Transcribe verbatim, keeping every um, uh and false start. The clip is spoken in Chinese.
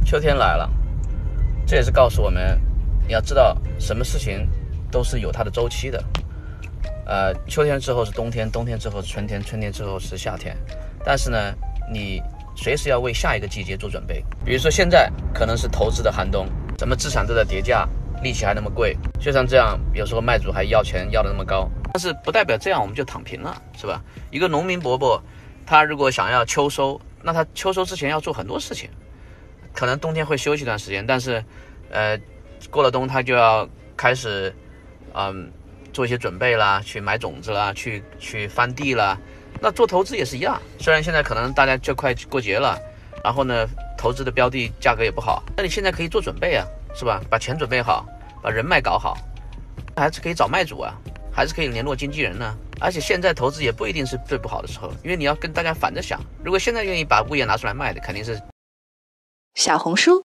秋天来了，这也是告诉我们，你要知道什么事情都是有它的周期的。呃，秋天之后是冬天，冬天之后是春天，春天之后是夏天。但是呢，你随时要为下一个季节做准备。比如说现在可能是投资的寒冬，什么资产都在跌价，利息还那么贵，就像这样，有时候卖主还要钱要的那么高。但是不代表这样我们就躺平了，是吧？一个农民伯伯，他如果想要秋收，那他秋收之前要做很多事情。可能冬天会休息一段时间，但是，呃，过了冬他就要开始，嗯，做一些准备啦，去买种子啦，去去翻地啦。那做投资也是一样，虽然现在可能大家就快过节了，然后呢，投资的标的价格也不好，那你现在可以做准备啊，是吧？把钱准备好，把人脉搞好，还是可以找卖主啊，还是可以联络经纪人呢、啊。而且现在投资也不一定是最不好的时候，因为你要跟大家反着想，如果现在愿意把物业拿出来卖的，肯定是。 小红书